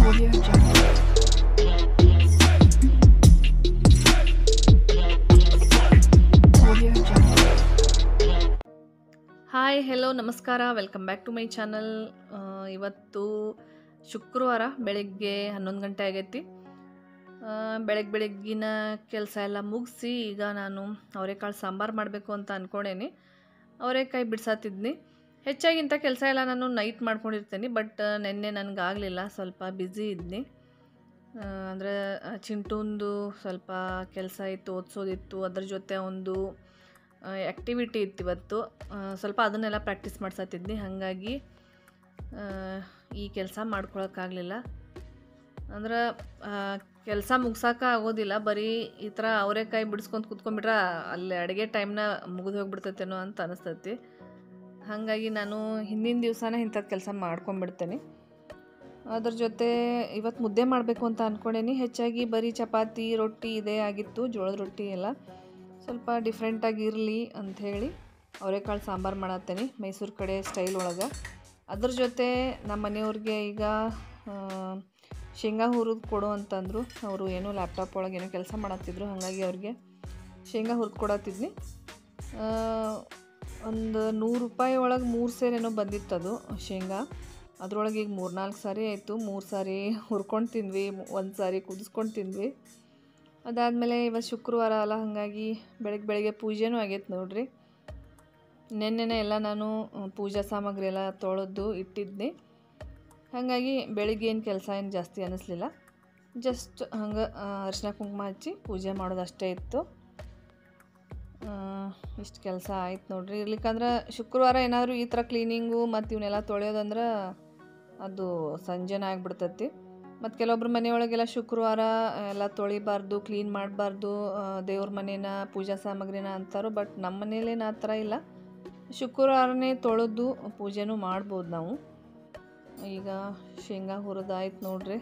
Audio Jungle. Audio Jungle. Hi hello ನಮಸ್ಕಾರ welcome back to my channel. ಇವತ್ತು ಶುಕ್ರವಾರ ಬೆಳಿಗ್ಗೆ 11 ಗಂಟೆ ಆಗೈತಿ. ಬೆಳಗ್ಗಿನ ಕೆಲಸ ಎಲ್ಲ ಮುಗಿಸಿ ಈಗ ನಾನು ಅವರೆಕಾಳು ಸಾಂಬಾರು ಮಾಡಬೇಕು ಅಂತ ಅಂದ್ಕೊಂಡೇನಿ. ಅವರೆಕಾಯಿ ಬಿಡ್ಸಾತಿದ್ನಿ. ಹೆಚ್ಚಾಗಿಂಥ ಕೆಲಸ ಎಲ್ಲ ನಾನು ನೈಟ್ ಮಾಡ್ಕೊಂಡಿರ್ತೀನಿ, ಬಟ್ ನೆನ್ನೆ ನನಗಾಗಲಿಲ್ಲ, ಸ್ವಲ್ಪ ಬ್ಯುಸಿ ಇದ್ನಿ. ಅಂದರೆ ಚಿಂಟುಂದು ಸ್ವಲ್ಪ ಕೆಲಸ ಇತ್ತು, ಓದಿಸೋದಿತ್ತು, ಅದ್ರ ಜೊತೆ ಒಂದು ಆ್ಯಕ್ಟಿವಿಟಿ ಇತ್ತು ಇವತ್ತು. ಸ್ವಲ್ಪ ಅದನ್ನೆಲ್ಲ ಪ್ರಾಕ್ಟೀಸ್ ಮಾಡ್ಸತ್ತಿದ್ನಿ. ಹಾಗಾಗಿ ಈ ಕೆಲಸ ಮಾಡ್ಕೊಳಕ್ಕಾಗಲಿಲ್ಲ. ಅಂದ್ರೆ ಕೆಲಸ ಮುಗ್ಸೋಕೆ ಆಗೋದಿಲ್ಲ, ಬರೀ ಈ ಥರ ಅವರೆಕಾಯಿ ಬಿಡಿಸ್ಕೊಂಡು ಕೂತ್ಕೊಂಡ್ಬಿಟ್ರೆ ಅಲ್ಲಿ ಅಡುಗೆ ಟೈಮ್ನ ಮುಗಿದು ಹೋಗ್ಬಿಡ್ತೈತೇನೋ ಅಂತ ಅನಿಸ್ತೈತಿ. ಹಾಗಾಗಿ ನಾನು ಹಿಂದಿನ ದಿವಸನೇ ಇಂಥದ್ದು ಕೆಲಸ ಮಾಡ್ಕೊಂಡ್ಬಿಡ್ತೇನೆ. ಅದ್ರ ಜೊತೆ ಇವತ್ತು ಮುದ್ದೆ ಮಾಡಬೇಕು ಅಂತ ಅಂದ್ಕೊಂಡೇನಿ. ಹೆಚ್ಚಾಗಿ ಬರೀ ಚಪಾತಿ ರೊಟ್ಟಿ ಇದೇ ಆಗಿತ್ತು, ಜೋಳದ ರೊಟ್ಟಿ ಎಲ್ಲ. ಸ್ವಲ್ಪ ಡಿಫ್ರೆಂಟಾಗಿ ಇರಲಿ ಅಂಥೇಳಿ ಅವರೆಕಾಳು ಸಾಂಬಾರು ಮಾಡತ್ತೇನೆ ಮೈಸೂರು ಕಡೆ ಸ್ಟೈಲ್ ಒಳಗೆ. ಅದ್ರ ಜೊತೆ ನಮ್ಮ ಮನೆಯವ್ರಿಗೆ ಈಗ ಶೇಂಗಾ ಹುರಿದು ಕೊಡು ಅಂತಂದರು. ಅವರು ಏನೋ ಲ್ಯಾಪ್ಟಾಪ್ ಒಳಗೆ ಏನೋ ಕೆಲಸ ಮಾಡತ್ತಿದ್ರು, ಹಾಗಾಗಿ ಅವ್ರಿಗೆ ಶೇಂಗಾ ಹುರಿದು ಕೊಡತ್ತಿದ್ನಿ. ಒಂದು 100 ರೂಪಾಯಿ ಒಳಗೆ 3 ಸೇರು ಏನೋ ಬಂದಿತ್ತದು ಶೇಂಗಾ. ಅದರೊಳಗೆ ಈಗ 3-4 ಸಾರಿ ಆಯಿತು. 3 ಸಾರಿ ಹುರ್ಕೊಂಡು ತಿಂದ್ವಿ, 1 ಸಾರಿ ಕುದಿಸ್ಕೊಂಡು ತಿಂದ್ವಿ. ಅದಾದಮೇಲೆ ಇವತ್ತು ಶುಕ್ರವಾರ ಅಲ್ಲ, ಹಾಗಾಗಿ ಬೆಳಗ್ಗೆ ಪೂಜೆನೂ ಆಗೈತೆ ನೋಡ್ರಿ. ನೆನ್ನೆನೇ ಎಲ್ಲ ನಾನು ಪೂಜಾ ಸಾಮಗ್ರಿ ಎಲ್ಲ ತೊಳೆದು ಇಟ್ಟಿದ್ನಿ. ಹಾಗಾಗಿ ಬೆಳಿಗ್ಗೆ ಏನು ಕೆಲಸ ಏನು ಜಾಸ್ತಿ ಅನ್ನಿಸ್ಲಿಲ್ಲ. ಜಸ್ಟ್ ಹಂಗೆ ಅರಿಶಿನ ಕುಂಕುಮ ಹಚ್ಚಿ ಪೂಜೆ ಮಾಡೋದಷ್ಟೇ ಇತ್ತು. ಇಷ್ಟು ಕೆಲಸ ಆಯ್ತು ನೋಡ್ರಿ. ಇರ್ಲಿಕ್ಕಂದ್ರೆ ಶುಕ್ರವಾರ ಏನಾದರೂ ಈ ಥರ ಕ್ಲೀನಿಂಗು ಮತ್ತು ಇವನ್ನೆಲ್ಲ ತೊಳೆಯೋದಂದ್ರೆ ಅದು ಸಂಜೆನೇ ಆಗಿಬಿಡ್ತೈತಿ. ಮತ್ತು ಕೆಲವೊಬ್ರು ಮನೆಯೊಳಗೆಲ್ಲ ಶುಕ್ರವಾರ ಎಲ್ಲ ತೊಳಿಬಾರ್ದು, ಕ್ಲೀನ್ ಮಾಡಬಾರ್ದು, ದೇವ್ರ ಮನೇನ ಪೂಜಾ ಸಾಮಗ್ರಿನ ಅಂತಾರೋ. ಬಟ್ ನಮ್ಮ ಮನೇಲೇನು ಆ ಥರ ಇಲ್ಲ, ಶುಕ್ರವಾರನೇ ತೊಳೆದು ಪೂಜೆನೂ ಮಾಡ್ಬೋದು ನಾವು. ಈಗ ಶೇಂಗಾ ಹುರಿದಾಯ್ತು ನೋಡ್ರಿ.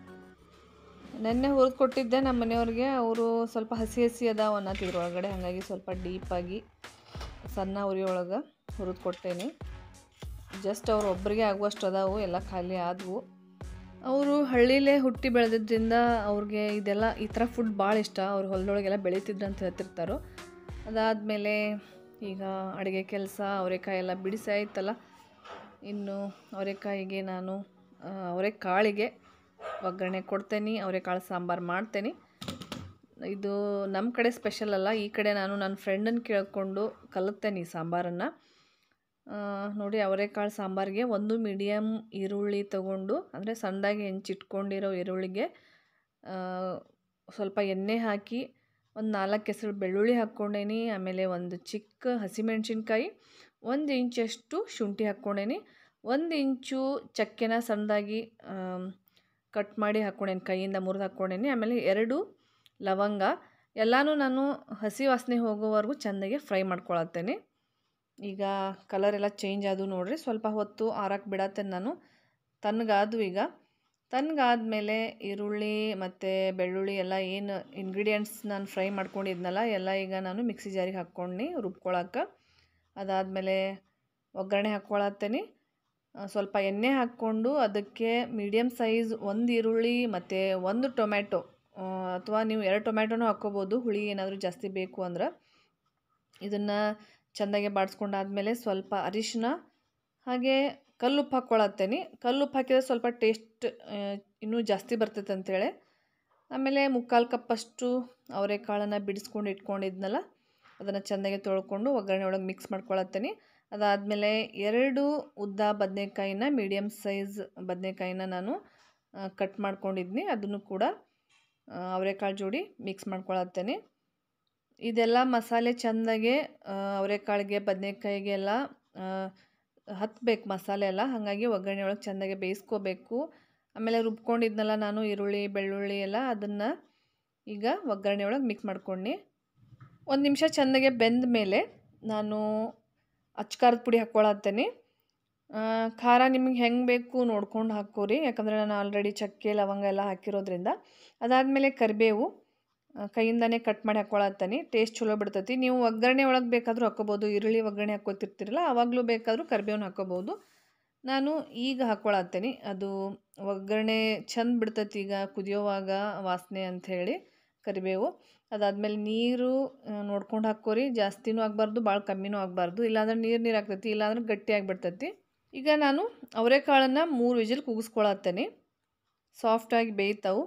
ನೆನ್ನೆ ಹುರಿದು ಕೊಟ್ಟಿದ್ದೆ ನಮ್ಮ ಮನೆಯವ್ರಿಗೆ. ಅವರು ಸ್ವಲ್ಪ ಹಸಿ ಅದಾವ ಅನ್ನತ್ತಿದ್ರು ಒಳಗಡೆ, ಹಾಗಾಗಿ ಸ್ವಲ್ಪ ಡೀಪಾಗಿ ಸಣ್ಣ ಉರಿಯೊಳಗೆ ಹುರಿದು ಕೊಟ್ಟೇನೆ. ಜಸ್ಟ್ ಅವ್ರು ಒಬ್ಬರಿಗೆ ಆಗುವಷ್ಟು ಅದಾವು, ಎಲ್ಲ ಖಾಲಿ ಆದವು. ಅವರು ಹಳ್ಳಿಲೇ ಹುಟ್ಟಿ ಬೆಳೆದಿದ್ದರಿಂದ ಅವ್ರಿಗೆ ಇದೆಲ್ಲ ಈ ಥರ ಫುಡ್ ಭಾಳ ಇಷ್ಟ. ಅವ್ರು ಹೊಲದೊಳಗೆಲ್ಲ ಬೆಳೀತಿದ್ರು ಅಂತ ಹೇಳ್ತಿರ್ತಾರೋ. ಅದಾದಮೇಲೆ ಈಗ ಅಡುಗೆ ಕೆಲಸ ಅವರೆಕಾಯಿ ಎಲ್ಲ ಬಿಡಿಸಿ ಆಯ್ತಲ್ಲ. ಇನ್ನು ಅವರೆಕಾಯಿಗೆ ನಾನು ಅವರೆಕಾಳಿಗೆ ಒಗ್ಗರಣೆ ಕೊಡ್ತೇನೆ, ಅವರೆಕಾಳು ಸಾಂಬಾರು ಮಾಡ್ತೇನೆ. ಇದು ನಮ್ಮ ಕಡೆ ಸ್ಪೆಷಲ್ ಅಲ್ಲ, ಈ ಕಡೆ ನಾನು ನನ್ನ ಫ್ರೆಂಡನ್ನು ಕೇಳಿಕೊಂಡು ಕಲಿತೇನೆ ಈ ಸಾಂಬಾರನ್ನು. ನೋಡಿ, ಅವರೆಕಾಳು ಸಾಂಬಾರಿಗೆ ಒಂದು ಮೀಡಿಯಮ್ ಈರುಳ್ಳಿ ತೊಗೊಂಡು, ಅಂದರೆ ಸಣ್ಣದಾಗಿ ಹೆಂಚಿಟ್ಕೊಂಡಿರೋ ಈರುಳ್ಳಿಗೆ ಸ್ವಲ್ಪ ಎಣ್ಣೆ ಹಾಕಿ ಒಂದು 4 ಎಸಳು ಬೆಳ್ಳುಳ್ಳಿ ಹಾಕ್ಕೊಂಡೇನಿ. ಆಮೇಲೆ ಒಂದು ಚಿಕ್ಕ ಹಸಿಮೆಣ್ಸಿನ್ಕಾಯಿ, 1 ಇಂಚಷ್ಟು ಶುಂಠಿ ಹಾಕ್ಕೊಂಡೇನಿ, 1 ಇಂಚು ಚಕ್ಕೆನ ಸಣ್ಣದಾಗಿ ಕಟ್ ಮಾಡಿ ಹಾಕ್ಕೊಂಡೇನಿ, ಕೈಯಿಂದ ಮುರಿದು ಹಾಕ್ಕೊಂಡೇನಿ. ಆಮೇಲೆ 2 ಲವಂಗ. ಎಲ್ಲನೂ ನಾನು ಹಸಿ ವಾಸನೆ ಹೋಗೋವರೆಗೂ ಚೆಂದಾಗಿ ಫ್ರೈ ಮಾಡ್ಕೊಳತ್ತೇನೆ. ಈಗ ಕಲರ್ ಎಲ್ಲ ಚೇಂಜ್ ಆದವು ನೋಡ್ರಿ. ಸ್ವಲ್ಪ ಹೊತ್ತು ಆರಕ್ಕೆ ಬಿಡತ್ತೇನೆ ನಾನು. ತಣ್ಣಗಾದವು. ಈಗ ತಣ್ಣಗಾದ್ಮೇಲೆ ಈರುಳ್ಳಿ ಮತ್ತು ಬೆಳ್ಳುಳ್ಳಿ ಎಲ್ಲ ಏನು ಇಂಗ್ರೀಡಿಯೆಂಟ್ಸ್ ನಾನು ಫ್ರೈ ಮಾಡ್ಕೊಂಡಿದ್ನಲ್ಲ ಎಲ್ಲ ಈಗ ನಾನು ಮಿಕ್ಸಿ ಜಾರಿಗೆ ಹಾಕ್ಕೊಂಡು ರುಬ್ಕೊಳಕ್ಕೆ. ಅದಾದಮೇಲೆ ಒಗ್ಗರಣೆ ಹಾಕ್ಕೊಳತ್ತೇನೆ. ಸ್ವಲ್ಪ ಎಣ್ಣೆ ಹಾಕ್ಕೊಂಡು ಅದಕ್ಕೆ ಮೀಡಿಯಮ್ ಸೈಜ್ 1 ಈರುಳ್ಳಿ ಮತ್ತು 1 ಟೊಮ್ಯಾಟೊ, ಅಥವಾ ನೀವು 2 ಟೊಮ್ಯಾಟೊನೂ ಹಾಕ್ಕೋಬೋದು, ಹುಳಿ ಏನಾದರೂ ಜಾಸ್ತಿ ಬೇಕು ಅಂದ್ರೆ. ಇದನ್ನು ಚೆಂದಾಗೆ ಬಾಡಿಸ್ಕೊಂಡಾದ್ಮೇಲೆ ಸ್ವಲ್ಪ ಅರಿಶಿನ ಹಾಗೆ ಕಲ್ಲುಪ್ಪು ಹಾಕ್ಕೊಳತ್ತೇನೆ. ಕಲ್ಲುಪ್ಪು ಹಾಕಿದ್ರೆ ಸ್ವಲ್ಪ ಟೇಸ್ಟ್ ಇನ್ನೂ ಜಾಸ್ತಿ ಬರ್ತೈತೆ ಅಂಥೇಳಿ. ಆಮೇಲೆ 3/4 ಕಪ್ಪಷ್ಟು ಅವರೆಕಾಳನ್ನು ಬಿಡಿಸ್ಕೊಂಡು ಇಟ್ಕೊಂಡಿದ್ನಲ್ಲ, ಅದನ್ನು ಚೆಂದಾಗೆ ತೊಳ್ಕೊಂಡು ಒಗ್ಗರಣೆ ಒಳಗೆ ಮಿಕ್ಸ್ ಮಾಡ್ಕೊಳತ್ತೇನೆ. ಅದಾದಮೇಲೆ 2 ಉದ್ದ ಬದನೆಕಾಯಿನ, ಮೀಡಿಯಮ್ ಸೈಜ್ ಬದನೆಕಾಯಿನ ನಾನು ಕಟ್ ಮಾಡ್ಕೊಂಡಿದ್ನಿ, ಅದನ್ನು ಕೂಡ ಅವರೆಕಾಳು ಜೋಡಿ ಮಿಕ್ಸ್ ಮಾಡ್ಕೊಳತ್ತೇನೆ. ಇದೆಲ್ಲ ಮಸಾಲೆ ಚೆಂದಾಗೆ ಅವರೆಕಾಳಿಗೆ ಬದನೆಕಾಯಿಗೆ ಎಲ್ಲ ಹತ್ತಬೇಕು ಮಸಾಲೆ ಎಲ್ಲ. ಹಾಗಾಗಿ ಒಗ್ಗರಣೆ ಒಳಗೆ ಚೆಂದಾಗೆ ಬೇಯಿಸ್ಕೋಬೇಕು. ಆಮೇಲೆ ರುಬ್ಕೊಂಡಿದ್ನಲ್ಲ ನಾನು ಈರುಳ್ಳಿ ಬೆಳ್ಳುಳ್ಳಿ ಎಲ್ಲ, ಅದನ್ನು ಈಗ ಒಗ್ಗರಣೆ ಒಳಗೆ ಮಿಕ್ಸ್ ಮಾಡ್ಕೊಂಡು 1 ನಿಮಿಷ ಚೆಂದಾಗೆ ಬೆಂದ ಮೇಲೆ ನಾನು ಅಚ್ಕಾರದ ಪುಡಿ ಹಾಕ್ಕೊಳತ್ತೇನೆ. ಖಾರ ನಿಮಗೆ ಹೆಂಗೆ ಬೇಕು ನೋಡ್ಕೊಂಡು ಹಾಕ್ಕೋರಿ, ಯಾಕಂದರೆ ನಾನು ಆಲ್ರೆಡಿ ಚಕ್ಕೆ ಲವಂಗ ಎಲ್ಲ ಹಾಕಿರೋದ್ರಿಂದ. ಅದಾದಮೇಲೆ ಕರಿಬೇವು ಕೈಯಿಂದನೇ ಕಟ್ ಮಾಡಿ ಹಾಕ್ಕೊಳತ್ತೇನೆ. ಟೇಸ್ಟ್ ಚಲೋ ಬಿಡ್ತೈತಿ. ನೀವು ಒಗ್ಗರಣೆ ಒಳಗೆ ಬೇಕಾದರೂ ಹಾಕ್ಕೋಬೋದು, ಈರುಳ್ಳಿ ಒಗ್ಗರಣೆ ಹಾಕ್ಕೋತಿರ್ತಿರಲ್ಲ ಆವಾಗಲೂ ಬೇಕಾದರೂ ಕರಿಬೇವನ್ನ ಹಾಕ್ಕೋಬೋದು. ನಾನು ಈಗ ಹಾಕ್ಕೊಳತ್ತೇನೆ. ಅದು ಒಗ್ಗರಣೆ ಚಂದ ಬಿಡ್ತೈತಿ ಈಗ ಕುದಿಯೋವಾಗ ವಾಸನೆ ಅಂಥೇಳಿ ಕರಿಬೇವು. ಅದಾದಮೇಲೆ ನೀರು ನೋಡ್ಕೊಂಡು ಹಾಕ್ಕೋರಿ. ಜಾಸ್ತಿನೂ ಆಗಬಾರ್ದು, ಭಾಳ ಕಮ್ಮಿನೂ ಆಗಬಾರ್ದು. ಇಲ್ಲಾಂದ್ರೆ ನೀರು ಆಗ್ತೈತಿ, ಇಲ್ಲಾಂದ್ರೆ ಗಟ್ಟಿಯಾಗಿ ಬಿಡ್ತೈತಿ. ಈಗ ನಾನು ಅವರೆಕಾಳನ್ನು 3 ವಿಜಿಲ್ ಕೂಗಿಸ್ಕೊಳತ್ತೇನೆ. ಸಾಫ್ಟಾಗಿ ಬೇಯ್ತಾವು.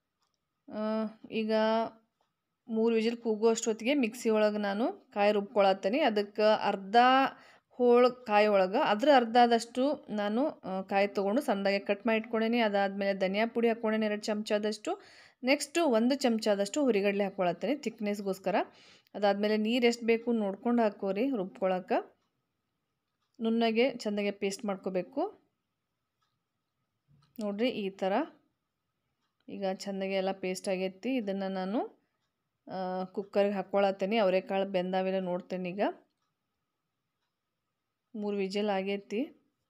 ಈಗ 3 ವಿಜಿಲ್ ಕೂಗುವಷ್ಟೊತ್ತಿಗೆ ಮಿಕ್ಸಿ ಒಳಗೆ ನಾನು ಕಾಯಿ ರುಬ್ಕೊಳತ್ತೇನೆ. ಅದಕ್ಕೆ ಅರ್ಧ ಹೋಳು ಕಾಯಿ ಒಳಗೆ ಅರ್ಧದಷ್ಟು ನಾನು ಕಾಯಿ ತೊಗೊಂಡು ಸಣ್ಣದಾಗಿ ಕಟ್ ಮಾಡಿ ಇಟ್ಕೊಂಡೇನಿ. ಅದಾದಮೇಲೆ ಧನಿಯಾ ಪುಡಿ ಹಾಕ್ಕೊಂಡೇನಿ 2 ಚಮಚದಷ್ಟು. ನೆಕ್ಸ್ಟು 1 ಚಮಚದಷ್ಟು ಹುರಿಗಡಲೆ ಹಾಕ್ಕೊಳತ್ತೇನೆ ತಿಕ್ನೆಸ್ಗೋಸ್ಕರ. ಅದಾದಮೇಲೆ ನೀರು ಎಷ್ಟು ಬೇಕು ನೋಡ್ಕೊಂಡು ಹಾಕೋರಿ. ರುಬ್ಕೊಳಕ್ಕೆ ನುಣ್ಣಗೆ ಚೆಂದಾಗೆ ಪೇಸ್ಟ್ ಮಾಡ್ಕೋಬೇಕು. ನೋಡಿರಿ ಈ ಥರ ಈಗ ಚೆಂದಾಗೆ ಎಲ್ಲ ಪೇಸ್ಟ್ ಆಗೈತಿ. ಇದನ್ನು ನಾನು ಕುಕ್ಕರ್ಗೆ ಹಾಕ್ಕೊಳತ್ತೇನೆ. ಅವರೆಕಾಳು ಬೆಂದಾವೆಲ್ಲ ನೋಡ್ತೇನೆ. ಈಗ 3 ವಿಜಿಲ್ ಆಗೈತಿ.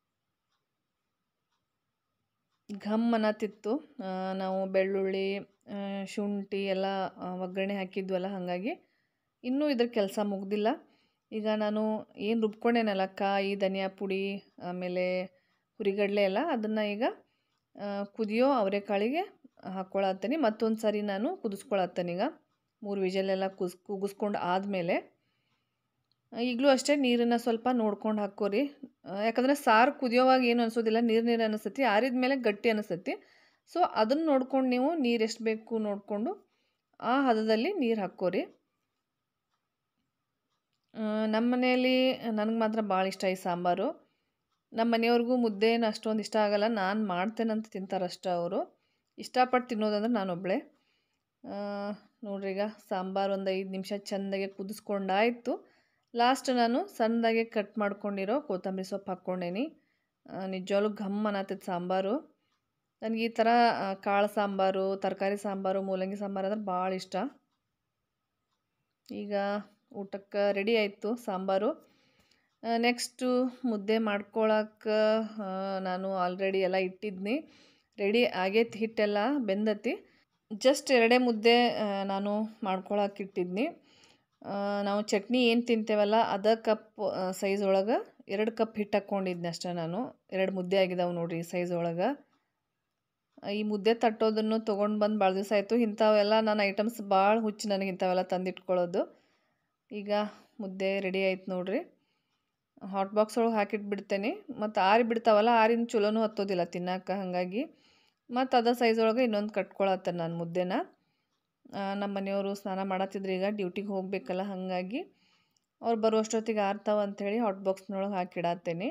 ಘಮ್ ಅನ್ನತ್ತಿತ್ತು. ನಾವು ಬೆಳ್ಳುಳ್ಳಿ ಶುಂಠಿ ಎಲ್ಲ ಒಗ್ಗರಣೆ ಹಾಕಿದ್ವಲ್ಲ, ಹಾಗಾಗಿ ಇನ್ನೂ ಇದ್ರ ಕೆಲಸ ಮುಗ್ದಿಲ್ಲ. ಈಗ ನಾನು ಏನು ರುಬ್ಕೊಂಡೇನಲ್ಲ ಕಾಯಿ ಧನಿಯಾ ಪುಡಿ ಆಮೇಲೆ ಹುರಿಗಡಲೆ ಎಲ್ಲ, ಅದನ್ನು ಈಗ ಕುದಿಯೋ ಅವರೆಕಾಳಿಗೆ ಹಾಕ್ಕೊಳತ್ತೇನೆ. ಮತ್ತೊಂದು ಸಾರಿ ನಾನು ಕುದಿಸ್ಕೊಳತ್ತೇನೆ. ಈಗ 3 ವಿಜಲೆಲ್ಲ ಕೂಗಿಸ್ಕೊಂಡು ಆದಮೇಲೆ ಈಗಲೂ ಅಷ್ಟೇ ನೀರನ್ನು ಸ್ವಲ್ಪ ನೋಡ್ಕೊಂಡು ಹಾಕ್ಕೋರಿ. ಯಾಕಂದರೆ ಸಾರು ಕುದಿಯೋವಾಗ ಏನು ಅನಿಸೋದಿಲ್ಲ, ನೀರು ಅನಿಸ್ತೈತಿ. ಆರಿದ ಮೇಲೆ ಗಟ್ಟಿ ಅನಿಸ್ತೈತಿ. ಸೊ ಅದನ್ನು ನೋಡ್ಕೊಂಡು ನೀವು ನೀರು ಎಷ್ಟು ಬೇಕು ನೋಡಿಕೊಂಡು ಆ ಹದದಲ್ಲಿ ನೀರು ಹಾಕ್ಕೋರಿ. ನಮ್ಮ ಮನೆಯಲ್ಲಿ ನನಗೆ ಮಾತ್ರ ಭಾಳ ಇಷ್ಟ ಈ ಸಾಂಬಾರು. ನಮ್ಮ ಮನೆಯವ್ರಿಗೂ ಮುದ್ದೆ ಏನು ಅಷ್ಟೊಂದು ಇಷ್ಟ ಆಗಲ್ಲ. ನಾನು ಮಾಡ್ತೇನಂತ ತಿಂತಾರಷ್ಟೇ ಅವರು. ಇಷ್ಟಪಟ್ಟು ತಿನ್ನೋದಂದ್ರೆ ನಾನೊಬ್ಬಳೆ. ನೋಡ್ರಿ ಈಗ ಸಾಂಬಾರು ಒಂದು 5 ನಿಮಿಷ ಚೆಂದಾಗೆ ಕುದಿಸ್ಕೊಂಡಾಯಿತು. ಲಾಸ್ಟ್ ನಾನು ಸಣ್ಣದಾಗೆ ಕಟ್ ಮಾಡ್ಕೊಂಡಿರೋ ಕೊತ್ತಂಬರಿ ಸೊಪ್ಪು ಹಾಕ್ಕೊಂಡೇನಿ. ನಿಜವಾಗ್ಲೂ ಘಮ್ ಅನ್ನತ್ತೈತೆ ಸಾಂಬಾರು. ನನಗೆ ಈ ಥರ ಕಾಳು ಸಾಂಬಾರು, ತರಕಾರಿ ಸಾಂಬಾರು, ಮೂಲಂಗಿ ಸಾಂಬಾರು ಅಂದ್ರೆ ಭಾಳ ಇಷ್ಟ. ಈಗ ಊಟಕ್ಕೆ ರೆಡಿ ಆಯಿತು ಸಾಂಬಾರು. ನೆಕ್ಸ್ಟು ಮುದ್ದೆ ಮಾಡ್ಕೊಳಕ್ಕೆ ನಾನು ಆಲ್ರೆಡಿ ಎಲ್ಲ ಇಟ್ಟಿದ್ನಿ. ರೆಡಿ ಆಗೈತಿ, ಹಿಟ್ಟೆಲ್ಲ ಬೆಂದತಿ. ಜಸ್ಟ್ 2 ಮುದ್ದೆ ನಾನು ಮಾಡ್ಕೊಳಕ್ಕೆ ಇಟ್ಟಿದ್ನಿ. ನಾವು ಚಟ್ನಿ ಏನು ತಿಂತೇವಲ್ಲ ಅದ ಕಪ್ ಸೈಜ್ ಒಳಗೆ 2 ಕಪ್ ಹಿಟ್ಟು ಹಾಕ್ಕೊಂಡಿದ್ನಿ ಅಷ್ಟೇ ನಾನು. 2 ಮುದ್ದೆ ಆಗಿದಾವೆ ನೋಡಿರಿ ಈ ಸೈಜ್ ಒಳಗೆ. ಈ ಮುದ್ದೆ ತಟ್ಟೋದನ್ನು ತೊಗೊಂಡು ಬಂದು ಭಾಳ ದಿವಸ ಆಯಿತು. ಇಂಥವೆಲ್ಲ ನನ್ನ ಐಟಮ್ಸ್ ಭಾಳ ಹುಚ್ಚು ನನಗೆ, ಇಂಥವೆಲ್ಲ ತಂದಿಟ್ಕೊಳ್ಳೋದು. ಈಗ ಮುದ್ದೆ ರೆಡಿ ಆಯ್ತು ನೋಡಿರಿ. ಹಾಟ್ ಬಾಕ್ಸ್ ಒಳಗೆ ಹಾಕಿಟ್ಬಿಡ್ತೇನೆ. ಮತ್ತು ಆರಿ ಬಿಡ್ತಾವಲ್ಲ, ಆರಿನ ಚಲೋನೂ ಹತ್ತೋದಿಲ್ಲ ತಿನ್ನಕ್ಕೆ. ಹಾಗಾಗಿ ಮತ್ತು ಅದ ಸೈಜ್ ಒಳಗೆ ಇನ್ನೊಂದು ಕಟ್ಕೊಳತ್ತೇನೆ ನಾನು ಮುದ್ದೆನ. ನಮ್ಮ ಮನೆಯವರು ಸ್ನಾನ ಮಾಡತ್ತಿದ್ರು, ಈಗ ಡ್ಯೂಟಿಗೆ ಹೋಗಬೇಕಲ್ಲ, ಹಾಗಾಗಿ ಅವ್ರು ಬರುವಷ್ಟೊತ್ತಿಗೆ ಆರ್ತಾವ ಅಂಥೇಳಿ ಹಾಟ್ ಬಾಕ್ಸ್ನೊಳಗೆ ಹಾಕಿಡತ್ತೇನೆ.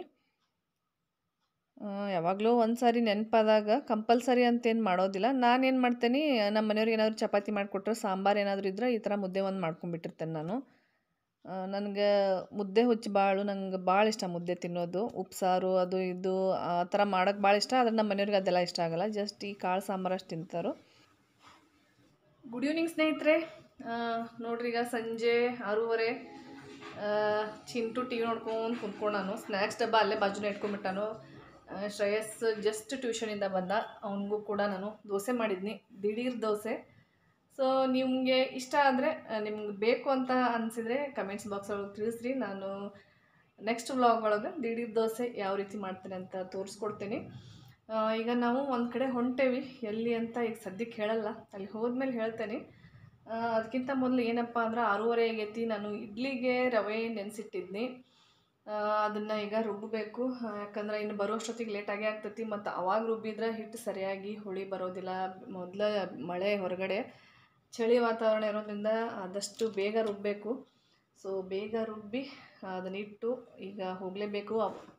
ಯಾವಾಗಲೂ ಒಂದು ಸಾರಿ ನೆನಪಾದಾಗ ಕಂಪಲ್ಸರಿ ಅಂತೇನು ಮಾಡೋದಿಲ್ಲ. ನಾನೇನು ಮಾಡ್ತೇನೆ, ನಮ್ಮ ಮನೆಯವ್ರಿಗೆ ಏನಾದರೂ ಚಪಾತಿ ಮಾಡಿಕೊಟ್ರೆ, ಸಾಂಬಾರು ಏನಾದರೂ ಇದ್ದರೆ ಈ ಥರ ಮುದ್ದೆ ಒಂದು ಮಾಡ್ಕೊಂಡ್ಬಿಟ್ಟಿರ್ತೇನೆ ನಾನು. ನನಗೆ ಮುದ್ದೆ ಹುಚ್ಚು ಭಾಳ, ನಂಗೆ ಭಾಳ ಇಷ್ಟ ಮುದ್ದೆ ತಿನ್ನೋದು. ಉಪ್ಸಾರು ಅದು ಇದು ಆ ಥರ ಮಾಡೋಕ್ಕೆ ಭಾಳ ಇಷ್ಟ. ಆದರೆ ನಮ್ಮ ಮನೆಯವ್ರಿಗೆ ಅದೆಲ್ಲ ಇಷ್ಟ ಆಗಲ್ಲ. ಜಸ್ಟ್ ಈ ಕಾಳು ಸಾಂಬಾರು ಅಷ್ಟು ತಿಂತಾರೋ. ಗುಡ್ ಈವ್ನಿಂಗ್ ಸ್ನೇಹಿತರೆ. ನೋಡ್ರಿ ಈಗ ಸಂಜೆ 6:30. ಚಿಂಟು ಟಿ ವಿ ನೋಡ್ಕೊಂಡು ಕುಂತ್ಕೊಂಡು ನಾನು ಸ್ನ್ಯಾಕ್ಸ್ ಡಬ್ಬ ಅಲ್ಲೇ ಬಾಜುನೇ ಇಟ್ಕೊಂಡ್ಬಿಟ್ಟಾನು. ಶ್ರೇಯಸ್ ಜಸ್ಟ್ ಟ್ಯೂಷನಿಂದ ಬಂದ, ಅವನಿಗೂ ಕೂಡ ನಾನು ದೋಸೆ ಮಾಡಿದ್ನಿ, ದಿಢೀರ್ ದೋಸೆ. ಸೊ ನಿಮಗೆ ಇಷ್ಟ ಆದರೆ, ನಿಮ್ಗೆ ಬೇಕು ಅಂತ ಅನಿಸಿದರೆ ಕಮೆಂಟ್ಸ್ ಬಾಕ್ಸ್ ಒಳಗೆ ತಿಳಿಸ್ರಿ. ನಾನು ನೆಕ್ಸ್ಟ್ ವ್ಲಾಗ್ ಒಳಗೆ ದಿಢೀರ್ ದೋಸೆ ಯಾವ ರೀತಿ ಮಾಡ್ತೇನೆ ಅಂತ ತೋರಿಸ್ಕೊಡ್ತೀನಿ. ಈಗ ನಾವು ಒಂದು ಕಡೆ ಹೊಂಟೇವಿ, ಎಲ್ಲಿ ಅಂತ ಈಗ ಸದ್ಯಕ್ಕೆ ಹೇಳಲ್ಲ, ಅಲ್ಲಿ ಹೋದ್ಮೇಲೆ ಹೇಳ್ತೇನೆ. ಅದಕ್ಕಿಂತ ಮೊದಲು ಏನಪ್ಪ ಅಂದ್ರೆ 6:30 ಆಗೈತಿ. ನಾನು ಇಡ್ಲಿಗೆ ರವೆ ನೆನೆಸಿಟ್ಟಿದ್ನಿ. ಅದನ್ನು ಈಗ ರುಬ್ಬಬೇಕು. ಯಾಕಂದ್ರೆ ಇನ್ನು ಬರೋಷ್ಟೊತ್ತಿಗೆ ಲೇಟಾಗಿ ಆಗ್ತೈತಿ. ಮತ್ತು ಅವಾಗ ರುಬ್ಬಿದ್ರೆ ಹಿಟ್ಟು ಸರಿಯಾಗಿ ಹುಳಿ ಬರೋದಿಲ್ಲ. ಮೊದಲ ಮಳೆ ಹೊರಗಡೆ, ಚಳಿ ವಾತಾವರಣ ಇರೋದ್ರಿಂದ ಆದಷ್ಟು ಬೇಗ ರುಬ್ಬಬೇಕು. ಸೊ ಬೇಗ ರುಬ್ಬಿ ಅದನ್ನಿಟ್ಟು ಈಗ ಹೋಗಲೇಬೇಕು.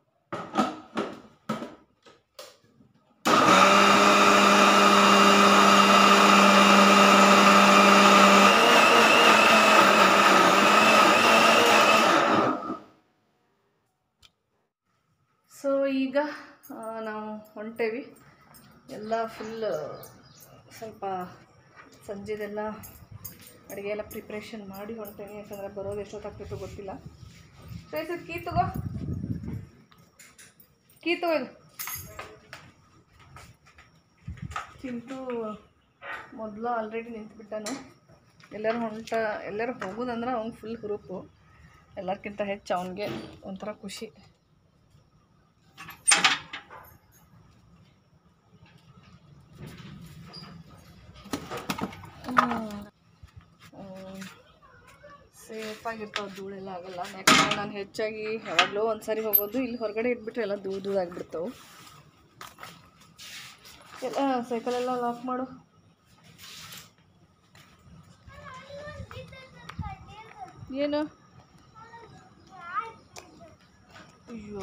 ಸೊ ಈಗ ನಾವು ಹೊಂಟೇವಿ. ಎಲ್ಲ ಫುಲ್ ಸ್ವಲ್ಪ ಸಂಜೆದೆಲ್ಲ ಅಡುಗೆ ಎಲ್ಲ ಪ್ರಿಪ್ರೇಷನ್ ಮಾಡಿ ಹೊಂಟೇನಿ. ಯಾಕಂದರೆ ಬರೋದು ಎಷ್ಟೊತ್ತಾಗ್ತಿತ್ತು ಗೊತ್ತಿಲ್ಲ. ಸರಿ ಕೀ ತಗೋ ಇದು. ಚಿಂಟು ಮೊದಲು ಆಲ್ರೆಡಿ ನಿಂತುಬಿಟ್ಟನು. ಎಲ್ಲರೂ ಹೋಗೋದಂದ್ರೆ ಅವ್ನು ಫುಲ್ ಹುರುಪು. ಎಲ್ಲರಿಗಿಂತ ಹೆಚ್ಚು ಅವನಿಗೆ ಒಂಥರ ಖುಷಿ. ಸೇಫಾಗಿರ್ತಾವೆ, ಧೂಳೆಲ್ಲ ಆಗಲ್ಲ. ಯಾಕಂದರೆ ನಾನು ಹೆಚ್ಚಾಗಿ ಯಾವಾಗಲೂ ಒಂದು ಸಾರಿ ಹೋಗೋದು, ಇಲ್ಲಿ ಹೊರಗಡೆ ಇಟ್ಬಿಟ್ರೆ ಎಲ್ಲ ಧೂಳಾಗ್ಬಿಡ್ತಾವೆ ಎಲ್ಲ. ಸೈಕಲೆಲ್ಲ ಲಾಕ್ ಮಾಡು. ಏನು? ಅಯ್ಯೋ,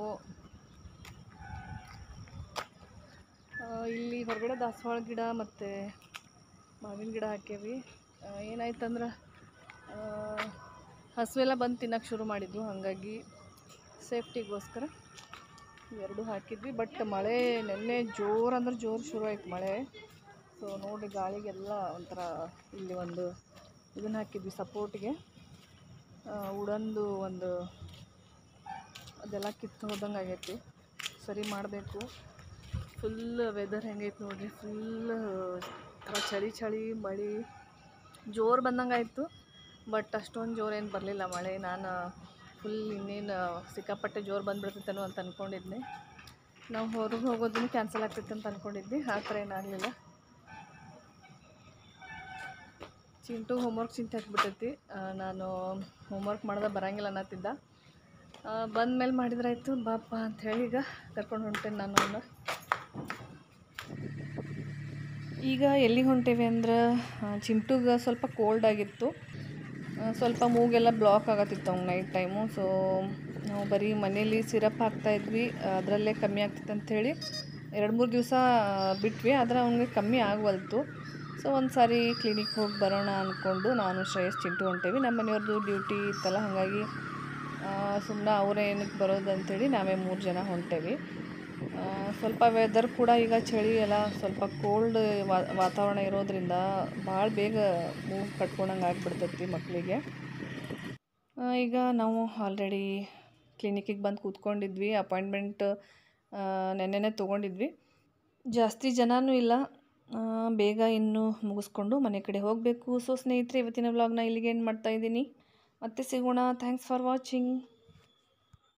ಇಲ್ಲಿ ಹೊರಗಡೆ ದಾಸವಾಳ ಗಿಡ ಮತ್ತು ಮಾವಿನ ಗಿಡ ಹಾಕ್ಯವಿ. ಏನಾಯ್ತಂದ್ರೆ ಹಸುವೆಲ್ಲ ಬಂದು ತಿನ್ನೋಕ್ಕೆ ಶುರು ಮಾಡಿದ್ವು, ಹಾಗಾಗಿ ಸೇಫ್ಟಿಗೋಸ್ಕರ ಇವೆರಡು ಹಾಕಿದ್ವಿ. ಬಟ್ ಮಳೆ ನೆನ್ನೆ ಜೋರು ಅಂದ್ರೆ ಜೋರು ಶುರು ಆಯ್ತು ಮಳೆ. ಸೊ ನೋಡಿ, ಗಾಳಿಗೆಲ್ಲ ಒಂಥರ ಇಲ್ಲಿ ಒಂದು ಇದನ್ನು ಹಾಕಿದ್ವಿ ಸಪೋರ್ಟ್ಗೆ, ಉಡಂದು ಒಂದು ಅದೆಲ್ಲ ಕಿತ್ತು ಹೋದಂಗೆ ಆಗೈತಿ. ಸರಿ ಮಾಡಬೇಕು. ಫುಲ್ ವೆದರ್ ಹೆಂಗೈತೆ ನೋಡಿರಿ, ಫುಲ್ ಚಳಿ ಚಳಿ ಮಳೆ ಜೋರು ಬಂದಂಗೆ ಆಯಿತು. ಬಟ್ ಅಷ್ಟೊಂದು ಜೋರು ಏನು ಬರಲಿಲ್ಲ ಮಳೆ. ನಾನು ಫುಲ್ ಇನ್ನೇನು ಸಿಕ್ಕಾಪಟ್ಟೆ ಜೋರು ಬಂದುಬಿಡ್ತೈತೇನೋ ಅಂತ ಅಂದ್ಕೊಂಡಿದ್ದೆ. ನಾವು ಹೊರಗೆ ಹೋಗೋದನ್ನು ಕ್ಯಾನ್ಸಲ್ ಆಗ್ತೈತೆ ಅಂತ ಅಂದ್ಕೊಂಡಿದ್ವಿ, ಆ ಥರ ಏನಾಗಲಿಲ್ಲ. ಚಿಂಟು ಹೋಮ್ವರ್ಕ್ ಚಿಂತೆ ಹಾಕ್ಬಿಟ್ಟೈತಿ. ನಾನು ಹೋಮ್ವರ್ಕ್ ಮಾಡಿದ್ರೆ ಬರೋಂಗಿಲ್ಲ ಅನ್ನತ್ತಿದ್ದ. ಬಂದಮೇಲೆ ಮಾಡಿದ್ರಾಯ್ತು ಬಾಪ ಅಂಥೇಳಿ ಈಗ ಕರ್ಕೊಂಡು ಹೊಂಟೇನೆ ನಾನು ಅವನ್ನ. ಈಗ ಎಲ್ಲಿಗೆ ಹೊಂಟೇವಿ ಅಂದ್ರೆ, ಚಿಂಟುಗೆ ಸ್ವಲ್ಪ ಕೋಲ್ಡ್ ಆಗಿತ್ತು, ಸ್ವಲ್ಪ ಮೂಗೆಲ್ಲ ಬ್ಲಾಕ್ ಆಗತ್ತಿತ್ತು ಅವ್ನು ನೈಟ್ ಟೈಮು. ಸೊ ನಾವು ಬರೀ ಮನೇಲಿ ಸಿರಪ್ ಹಾಕ್ತಾಯಿದ್ವಿ, ಅದರಲ್ಲೇ ಕಮ್ಮಿ ಆಗ್ತಿತ್ತು ಅಂಥೇಳಿ 2-3 ದಿವಸ ಬಿಟ್ವಿ. ಆದರೆ ಅವ್ನಿಗೆ ಕಮ್ಮಿ ಆಗವಲ್ತು. ಸೊ ಒಂದು ಸಾರಿ ಕ್ಲಿನಿಕ್ ಹೋಗಿ ಬರೋಣ ಅಂದ್ಕೊಂಡು ನಾನು ಶ್ರೇಯಸ್ ಚಿಂಟು ಹೊಂಟೇವಿ. ನಮ್ಮ ಮನೆಯವ್ರದ್ದು ಡ್ಯೂಟಿ ಇತ್ತಲ್ಲ, ಹಾಗಾಗಿ ಸುಮ್ಮನೆ ಅವರೇ ಏನಕ್ಕೆ ಬರೋದು ಅಂಥೇಳಿ ನಾವೇ 3 ಜನ ಹೊಂಟೇವಿ. ಸ್ವಲ್ಪ ವೆದರ್ ಕೂಡ ಈಗ ಚಳಿ ಎಲ್ಲ ಸ್ವಲ್ಪ ಕೋಲ್ಡ್ ವಾತಾವರಣ ಇರೋದ್ರಿಂದ ಭಾಳ ಬೇಗ ಮೂಗು ಕಟ್ಕೊಂಡಂಗೆ ಆಗಿಬಿಡ್ತೈತಿ ಮಕ್ಕಳಿಗೆ. ಈಗ ನಾವು ಆಲ್ರೆಡಿ ಕ್ಲಿನಿಕ್ಕಿಗೆ ಬಂದು ಕೂತ್ಕೊಂಡಿದ್ವಿ. ಅಪಾಯಿಂಟ್ಮೆಂಟ್ ನೆನ್ನೆನೇ ತೊಗೊಂಡಿದ್ವಿ. ಜಾಸ್ತಿ ಜನನೂ ಇಲ್ಲ, ಬೇಗ ಇನ್ನೂ ಮುಗಿಸ್ಕೊಂಡು ಮನೆ ಕಡೆ ಹೋಗಬೇಕು. ಸೊ ಸ್ನೇಹಿತರೆ, ಇವತ್ತಿನ ವ್ಲಾಗ್ನ ಇಲ್ಲಿಗೆ ಏನು ಮಾಡ್ತಾಯಿದ್ದೀನಿ. ಮತ್ತೆ ಸಿಗೋಣ. Thanks for watching.